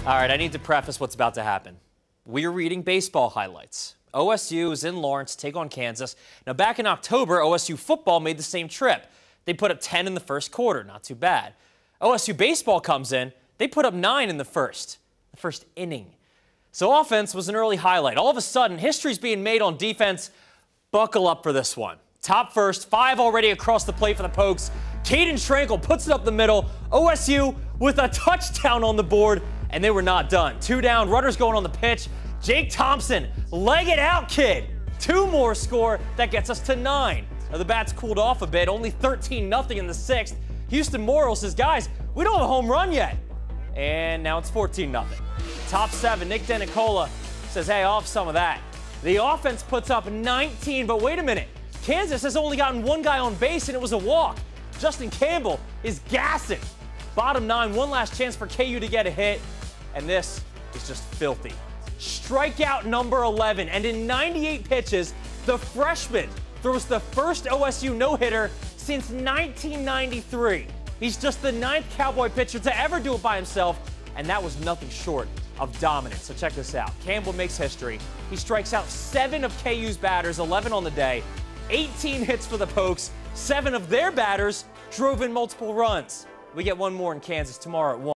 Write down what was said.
All right, I need to preface what's about to happen. We are reading baseball highlights. OSU is in Lawrence to take on Kansas. Now, back in October, OSU football made the same trip. They put up 10 in the first quarter, not too bad. OSU baseball comes in, they put up 9 in the first inning. So offense was an early highlight. All of a sudden, history's being made on defense. Buckle up for this one. Top first, 5 already across the plate for the Pokes. Caden Schrankel puts it up the middle. OSU with a touchdown on the board, and they were not done. 2 down, runners going on the pitch. Jake Thompson, leg it out, kid. 2 more score, that gets us to 9. Now the bats cooled off a bit, only 13-0 in the 6th. Houston Morrill says, guys, we don't have a home run yet. And now it's 14-0. Top 7, Nick DeNicola says, hey, I'll have some of that. The offense puts up 19, but wait a minute. Kansas has only gotten 1 guy on base, and it was a walk. Justin Campbell is gassing. Bottom 9, one last chance for KU to get a hit, and this is just filthy. Strikeout number 11, and in 98 pitches, the freshman throws the first OSU no-hitter since 1993. He's just the 9th Cowboy pitcher to ever do it by himself, and that was nothing short of dominant. So check this out. Campbell makes history. He strikes out 7 of KU's batters, 11 on the day, 18 hits for the Pokes, 7 of their batters drove in multiple runs. We get one more in Kansas tomorrow at 1.